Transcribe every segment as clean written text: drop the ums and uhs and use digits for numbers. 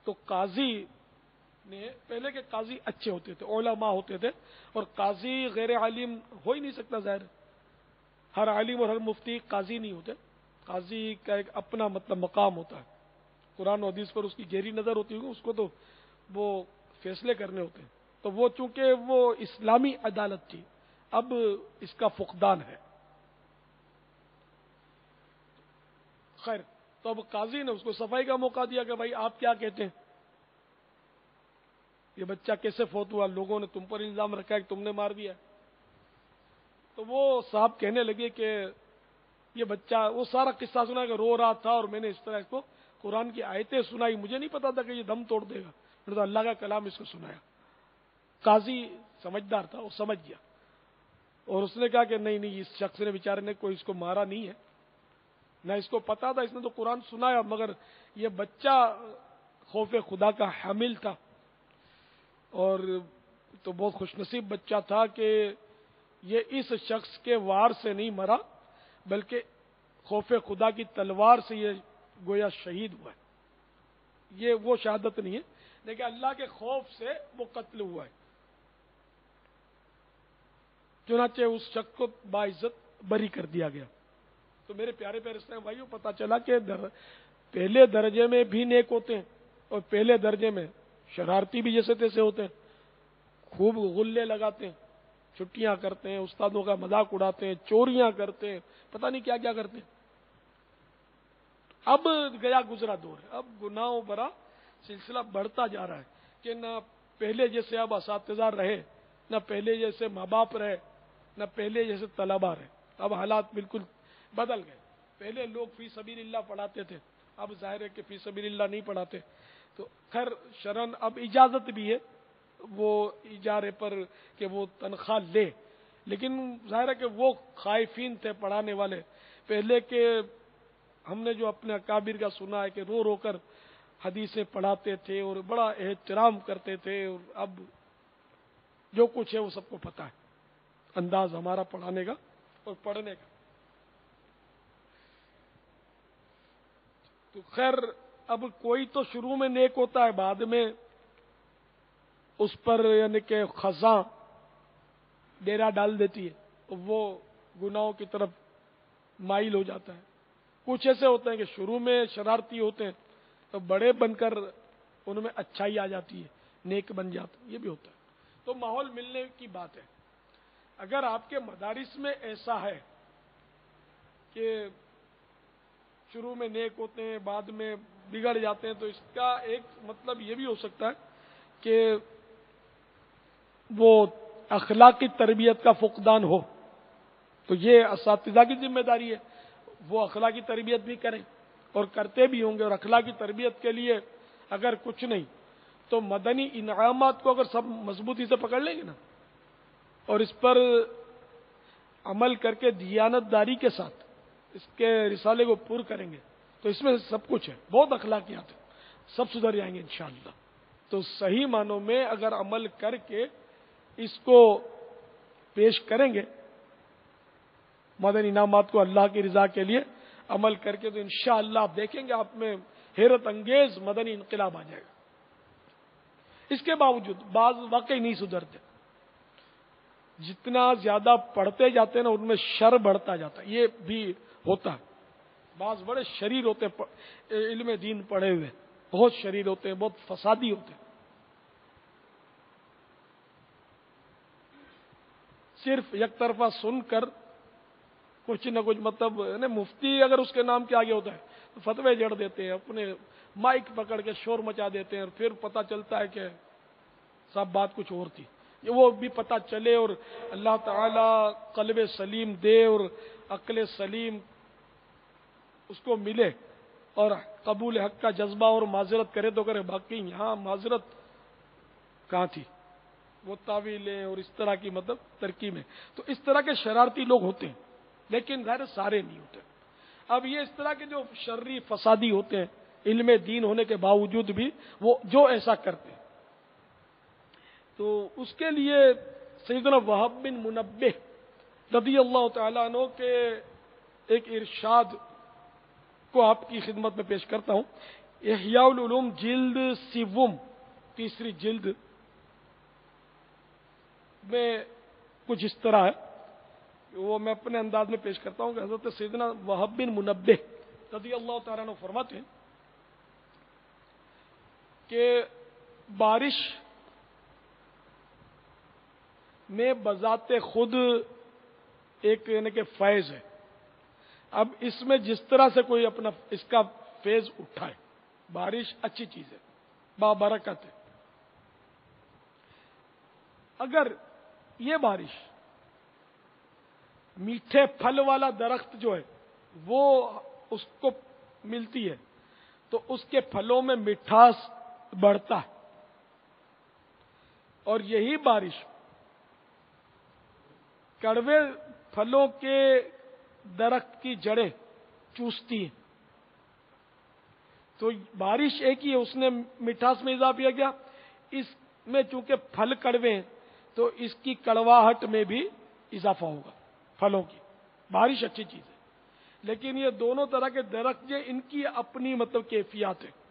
تو قاضی نے، پہلے کے قاضی اچھے ہوتے تھے، علماء ہوتے تھے، اور قاضی غیر عالم ہو ہی نہیں سکتا، ظاہر ہے۔ ہر عالم اور ہر مفتی قاضی نہیں ہوتے، قاضی کا ایک اپنا مطلب مقام ہوتا ہے، قرآن و حدیث پر اس کی گہری نظر ہوتی ہوگی، اس کو تو وہ فیصلے کرنے ہوتے ہیں۔ تو وہ چونکہ وہ اسلامی عدالت تھی، اب اس کا فقدان ہے۔ خیر، تو اب قاضی نے اس کو صفائی کا موقع دیا کہ بھائی آپ کیا کہتے ہیں، یہ بچہ کیسے فوت ہوا، لوگوں نے تم پر الزام رکھا ہے کہ تم نے مار دیا۔ تو وہ صاحب کہنے لگے کہ یہ بچہ، وہ سارا قصہ سنا کہ رو رہا تھا اور میں نے اس طرح اس کو قرآن کی آیتیں سنائی، مجھے نہیں پتا تھا کہ یہ دم توڑ دے گا، میں نے تو اللہ کا کلام اس کو سنایا۔ قاضی سمجھدار تھا، وہ سمجھ گیا، اور اس نے کہا کہ نہیں نہیں، اس شخص نے بیچارے نے کوئی اس کو مارا نہیں ہے، نہ اس کو پتا تھا، اس نے تو قرآن سنایا، مگر یہ بچہ خوف خدا کا حامل تھا، اور تو بہت خوش نصیب بچہ تھا کہ یہ اس شخص کے وار سے نہیں مرا، بلکہ خوف خدا کی تلوار سے یہ گویا شہید ہوا ہے۔ یہ وہ شہادت نہیں ہے، لیکن اللہ کے خوف سے وہ قتل ہوا ہے۔ چنانچہ اس شخص کو باعزت بری کر دیا گیا۔ تو میرے پیارے پیارے اسلام بھائیوں، پتہ چلا کہ پہلے درجے میں بھی نیک ہوتے ہیں، اور پہلے درجے میں شرارتی بھی جیسے تیسے ہوتے ہیں، خوب غلے لگاتے ہیں، چھٹیاں کرتے ہیں، استادوں کا مذاق اڑاتے ہیں، چوریاں کرتے ہیں، پتہ نہیں کیا کیا کرتے ہیں۔ اب گیا گزرا دور ہے، اب گناہوں بھرا سلسلہ بڑھتا جا رہا ہے کہ نہ پہلے جیسے اب اساتذہ رہے، نہ پہلے جیسے ماں باپ رہے، نہ پہلے جیسے طلبا رہے۔ اب حالات بالکل بدل گئے۔ پہلے لوگ فی سبیل اللہ پڑھاتے تھے، اب ظاہر ہے کہ فی سبیل اللہ نہیں پڑھاتے۔ تو خیر شرعاً اب اجازت بھی ہے وہ اجارے پر کہ وہ تنخواہ لے، لیکن ظاہر ہے کہ وہ خائفین تھے پڑھانے والے۔ پہلے کے ہم نے جو اپنے اکابر کا سنا ہے کہ رو رو کر حدیثیں پڑھاتے تھے اور بڑا احترام کرتے تھے، اور اب جو کچھ ہے وہ سب کو پتہ ہے، انداز ہمارا پڑھانے کا اور پڑھنے کا۔ تو خیر اب کوئی تو شروع میں نیک ہوتا ہے، بعد میں اس پر یعنی کہ خزاں ڈیرا ڈال دیتی ہے، وہ گناہوں کی طرف مائل ہو جاتا ہے۔ کچھ ایسے ہوتے ہیں کہ شروع میں شرارتی ہوتے ہیں، تو بڑے بن کر ان میں اچھائی آ جاتی ہے، نیک بن جاتا ہے، یہ بھی ہوتا ہے۔ تو ماحول ملنے کی بات ہے۔ اگر آپ کے مدارس میں ایسا ہے کہ شروع میں نیک ہوتے ہیں بعد میں بگڑ جاتے ہیں، تو اس کا ایک مطلب یہ بھی ہو سکتا ہے کہ وہ اخلاقی تربیت کا فقدان ہو۔ تو یہ اساتذہ کی ذمہ داری ہے، وہ اخلاقی تربیت بھی کریں، اور کرتے بھی ہوں گے۔ اور اخلاقی تربیت کے لیے اگر کچھ نہیں تو مدنی انعامات کو اگر سب مضبوطی سے پکڑ لیں گے نا، اور اس پر عمل کر کے دیانت داری کے ساتھ اس کے رسالے کو پر کریں گے، تو اس میں سب کچھ ہے، بہت اخلاقیات ہیں، سب سدھر جائیں گے انشاءاللہ۔ تو صحیح معنوں میں اگر عمل کر کے اس کو پیش کریں گے، مدنی انعامات کو اللہ کی رضا کے لیے عمل کر کے، تو انشاءاللہ آپ دیکھیں گے آپ میں حیرت انگیز مدنی انقلاب آ جائے گا۔ اس کے باوجود بعض واقعی نہیں سدھرتے، جتنا زیادہ پڑھتے جاتے ہیں نا ان میں شر بڑھتا جاتا ہے، یہ بھی ہوتا ہے۔ بعض بڑے شریر ہوتے ہیں، علم دین پڑھے ہوئے بہت شریر ہوتے ہیں، بہت فسادی ہوتے ہیں، صرف یک طرفہ سن کر کچھ نہ کچھ مطلب مفتی اگر اس کے نام کے آگے ہوتا ہے تو فتوے جڑ دیتے ہیں، اپنے مائک پکڑ کے شور مچا دیتے ہیں، اور پھر پتہ چلتا ہے کہ سب بات کچھ اور تھی۔ وہ بھی پتہ چلے اور اللہ تعالی قلب سلیم دے اور عقل سلیم اس کو ملے اور قبول حق کا جذبہ اور معذرت کرے تو کرے، باقی یہاں معذرت کہاں تھی، وہ تعویلیں اور اس طرح کی مطلب ترکیبیں۔ تو اس طرح کے شرارتی لوگ ہوتے ہیں، لیکن ظاہر سارے نہیں ہوتے۔ اب یہ اس طرح کے جو شرری فسادی ہوتے ہیں علم دین ہونے کے باوجود بھی وہ جو ایسا کرتے ہیں، تو اس کے لیے سیدنا وہب بن منبہ رضی اللہ تعالیٰ عنہ کے ایک ارشاد کو آپ کی خدمت میں پیش کرتا ہوں۔ احیاء العلوم جلد سیوم، تیسری جلد میں کچھ اس طرح ہے، وہ میں اپنے انداز میں پیش کرتا ہوں کہ حضرت سیدنا وہب بن منبہ رضی اللہ تعالیٰ عنہ فرماتے ہیں کہ بارش میں بذات خود ایک یعنی کہ فیض ہے. اب اس میں جس طرح سے کوئی اپنا اس کا فیض اٹھائے، بارش اچھی چیز ہے، بابرکت ہے. اگر یہ بارش میٹھے پھل والا درخت جو ہے وہ اس کو ملتی ہے تو اس کے پھلوں میں مٹھاس بڑھتا ہے، اور یہی بارش کڑوے پھلوں کے درخت کی جڑیں چوستی ہیں. تو بارش ایک ہی ہے، اس نے مٹھاس میں اضافہ کیا. اس میں چونکہ پھل کڑوے ہیں تو اس کی کڑواہٹ میں بھی اضافہ ہوگا پھلوں کی. بارش اچھی چیز ہے، لیکن یہ دونوں طرح کے درخت جو ان کی اپنی مطلب کیفیات ہے.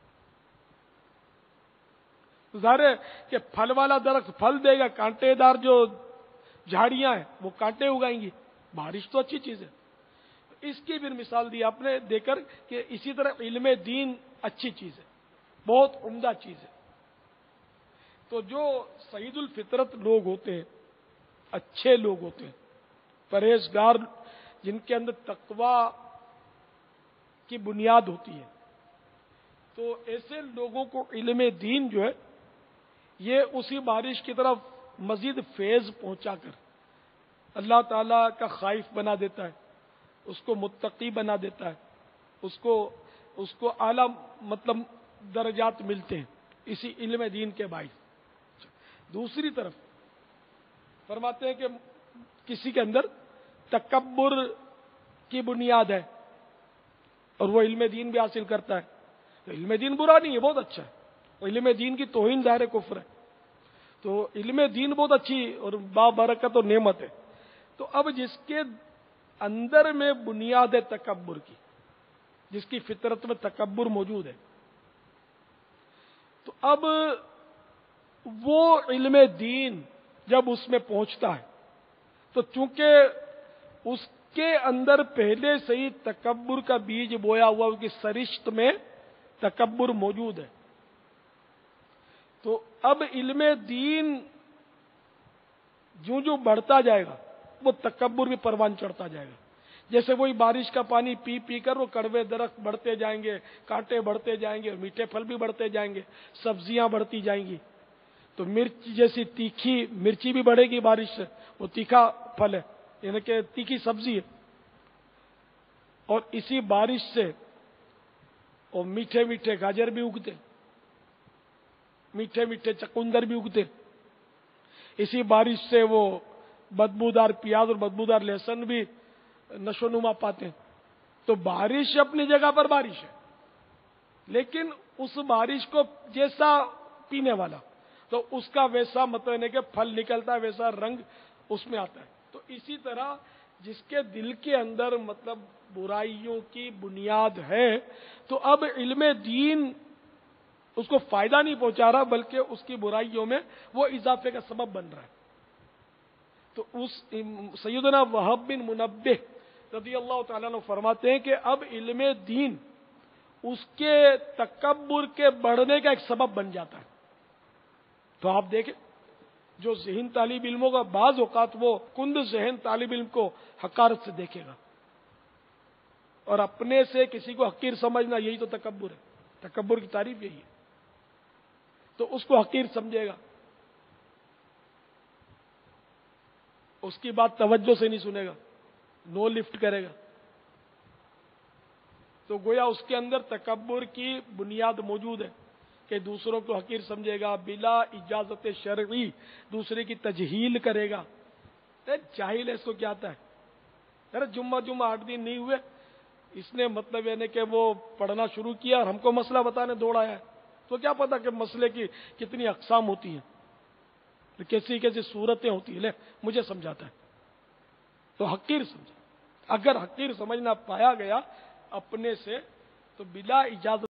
ظاہر ہے کہ پھل والا درخت پھل دے گا، کانٹے دار جو جھاڑیاں ہیں وہ کانٹے اگائیں گی. بارش تو اچھی چیز ہے. اس کی بھی مثال دی آپ نے دے کر کہ اسی طرح علم دین اچھی چیز ہے، بہت عمدہ چیز ہے. تو جو سعید الفطرت لوگ ہوتے ہیں، اچھے لوگ ہوتے ہیں، پرہیزگار، جن کے اندر تقوی کی بنیاد ہوتی ہے، تو ایسے لوگوں کو علم دین جو ہے یہ اسی بارش کی طرف مزید فیض پہنچا کر اللہ تعالیٰ کا خائف بنا دیتا ہے، اس کو متقی بنا دیتا ہے، اس کو اعلیٰ مطلب درجات ملتے ہیں اسی علم دین کے باعث. دوسری طرف فرماتے ہیں کہ کسی کے اندر تکبر کی بنیاد ہے اور وہ علم دین بھی حاصل کرتا ہے، تو علم دین برا نہیں ہے، بہت اچھا ہے. علم دین کی توہین ظاہر کفر ہے، تو علم دین بہت اچھی اور بابرکت اور نعمت ہے. تو اب جس کے اندر میں بنیاد ہے تکبر کی، جس کی فطرت میں تکبر موجود ہے، تو اب وہ علم دین جب اس میں پہنچتا ہے تو چونکہ اس کے اندر پہلے سے ہی تکبر کا بیج بویا ہوا، اس کی سرشت میں تکبر موجود ہے، تو اب علم دین جو بڑھتا جائے گا وہ تکبر بھی پروان چڑھتا جائے گا. جیسے وہی بارش کا پانی پی پی کر وہ کڑوے درخت بڑھتے جائیں گے، کانٹے بڑھتے جائیں گے، اور میٹھے پھل بھی بڑھتے جائیں گے، سبزیاں بڑھتی جائیں گی. تو مرچ جیسی تیکھی مرچی بھی بڑھے گی بارش سے، وہ تیکھا پھل ہے، یعنی کہ تیکھی سبزی ہے. اور اسی بارش سے وہ میٹھے میٹھے گاجر بھی اگتے، میٹھے میٹھے چقندر بھی اگتے. اسی بارش سے وہ بدبودار پیاز اور بدبودار لہسن بھی نشو نما پاتے ہیں. تو بارش اپنی جگہ پر بارش ہے، لیکن اس بارش کو جیسا پینے والا تو اس کا ویسا مطلب ہے کہ پھل نکلتا ہے، ویسا رنگ اس میں آتا ہے. تو اسی طرح جس کے دل کے اندر مطلب برائیوں کی بنیاد ہے، تو اب علم دین اس کو فائدہ نہیں پہنچا رہا بلکہ اس کی برائیوں میں وہ اضافے کا سبب بن رہا ہے. تو اس سیدنا وہب بن منبہ رضی اللہ تعالیٰ عنہ فرماتے ہیں کہ اب علم دین اس کے تکبر کے بڑھنے کا ایک سبب بن جاتا ہے. تو آپ دیکھیں جو ذہن طالب علموں کا بعض اوقات وہ کند ذہن طالب علم کو حقارت سے دیکھے گا، اور اپنے سے کسی کو حقیر سمجھنا یہی تو تکبر ہے. تکبر کی تعریف یہی ہے. تو اس کو حقیر سمجھے گا، اس کی بات توجہ سے نہیں سنے گا، نو لفٹ کرے گا. تو گویا اس کے اندر تکبر کی بنیاد موجود ہے کہ دوسروں کو حقیر سمجھے گا، بلا اجازت شرعی دوسرے کی تجہیل کرے گا. جاہل ہے، اس کو کیا آتا ہے؟ ارے جمعہ 8 دن نہیں ہوئے، اس نے مطلب یعنی کہ وہ پڑھنا شروع کیا اور ہم کو مسئلہ بتانے دوڑایا ہے. تو کیا پتا کہ مسئلے کی کتنی اقسام ہوتی ہیں، کیسی کیسی صورتیں ہوتی ہیں، لے مجھے سمجھاتا ہے. تو حقیر سمجھا. اگر حقیر سمجھنا پایا گیا اپنے سے تو بلا اجازت